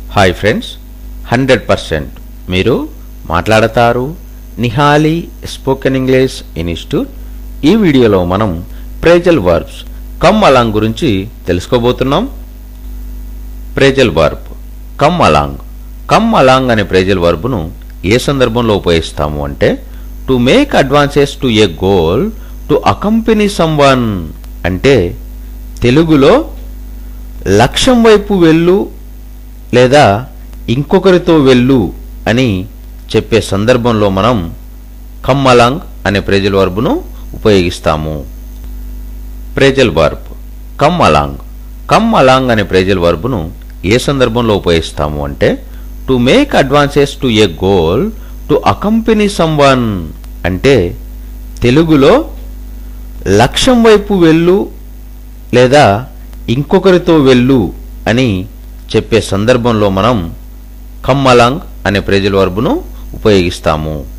Hi friends, 100% మీరు మాట్లాడతారు Nihali spoken English institute. ఈ వీడియోలో మనం ప్రేజల్ వర్బ్స్ కమ్ అలాంగ్ గురించి తెలుసుకోబోతున్నాం. Phrasal verb come along. Come along అనే ప్రేజల్ వర్బ్ను ఏ సందర్భంలో ఉపయోగిస్తాము అంటే to make advances to a goal to accompany someone. అంటే తెలుగులో లక్ష్యం వైపు వెళ్ళు లేదా ఇంకొకరితో వెళ్ళు అని చెప్పే సందర్భంలో మనం కమ్ అలాంగ్ అనే ప్రేజల్ వర్బ్ను ఉపయోగిస్తాము. Phrasal verb come along. Come along అనే ప్రేజల్ వర్బ్ను ఏ సందర్భంలో ఉపయోగిస్తాము అంటే to make advances to a goal to accompany someone. అంటే తెలుగులో లక్ష్యం వైపు వెళ్ళు లేదా ఇంకొకరితో వెళ్ళు అని చెప్పే సందర్భంలో మనం కమ్ అలాంగ్ అనే ప్రేజల్ వర్బ్ను ఉపయోగిస్తాము.